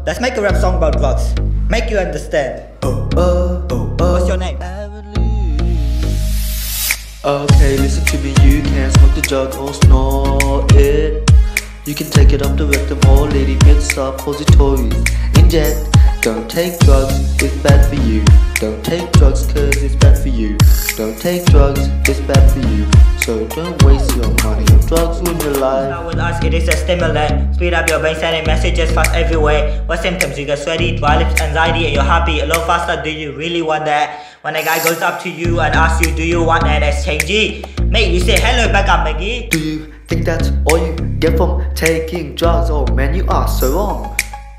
Let's make a rap song about drugs. Make you understand. What's your name? Arron Lu. Okay, listen to me, you can smoke the jug or snort it. You can take it up the rectum or little bits of suppositories. Inject, don't take drugs, it's bad for you. Don't take drugs cause it's bad for you. Don't take drugs, it's bad for you. So don't waste your money on drugs in your life. Now with us, it is a stimulant. Speed up your brain, sending messages fast everywhere. What symptoms? You get sweaty, dry lips, anxiety, and you're happy. A little faster, do you really want that? When a guy goes up to you and asks you, do you want an exchange? Mate, you say hello back up, Maggie. Do you think that's all you get from taking drugs? Oh man, you are so wrong.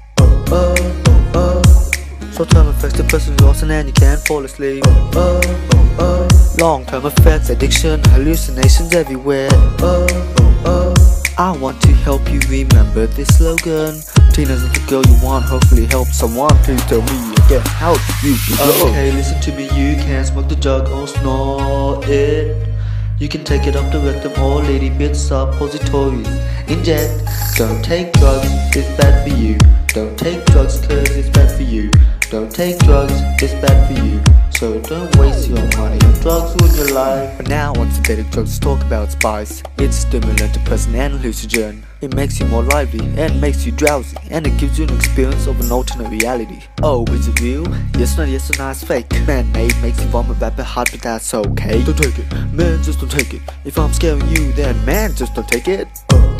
Short-term effects, depression, exhaustion, and you can't fall asleep. Long-term effects, addiction, hallucinations everywhere. I want to help you remember this slogan. Teen isn't the girl you want, hopefully help someone. Please tell me again, how do you go? Okay, listen to me, you can smoke the jug or snort it. You can take it up the rectum or lady bits suppositories. Inject, don't take drugs, it's bad for you. Don't take drugs cause it's bad for you. Don't take drugs, it's bad for you. So don't waste your money on drugs in your life. But now on synthetic drugs, talk about spice. It's a stimulant, depressant and hallucinogen. It makes you more lively and makes you drowsy, and it gives you an experience of an alternate reality. Oh, is it real? Yes or no, yes or no, it's fake. Man-made, makes you vomit rapid hard, but that's okay. Don't take it, man, just don't take it. If I'm scaring you, then man, just don't take it.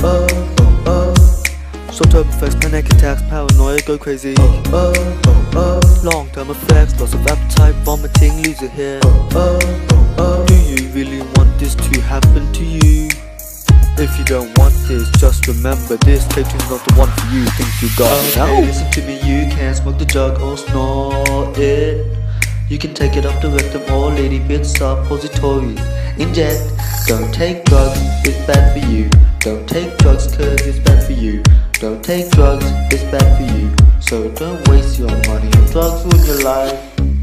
Short-term effects, panic attacks, paranoia, go crazy. Long-term effects, loss of appetite, vomiting, lose your hair. Do you really want this to happen to you? If you don't want this, just remember this. Taking not the one for you, think you got it now. Okay, listen to me, you can smoke the jug or snort it. You can take it up the rectum or lady bits suppositories. Inject, don't take drugs, it's bad for you. Don't take drugs cause it's bad for you. Don't take drugs, it's bad for you. So don't waste your money on drugs in your life.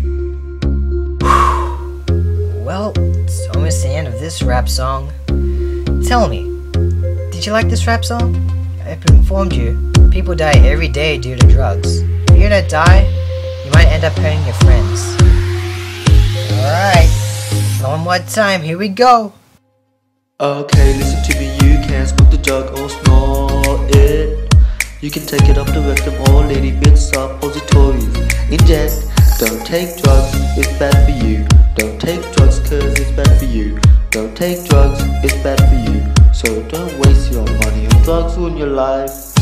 Well, it's almost the end of this rap song. Tell me, did you like this rap song? I hope it informed you. People die every day due to drugs. If you don't die, you might end up hurting your friends. Alright, one more time, here we go. Okay, listen to me, you can smoke the jug or snort it. You can take it up the rectum or lady bits suppositories. Inject, don't take drugs, it's bad for you. Don't take drugs cause it's bad for you. Don't take drugs, it's bad for you. So don't waste your money on drugs in your life.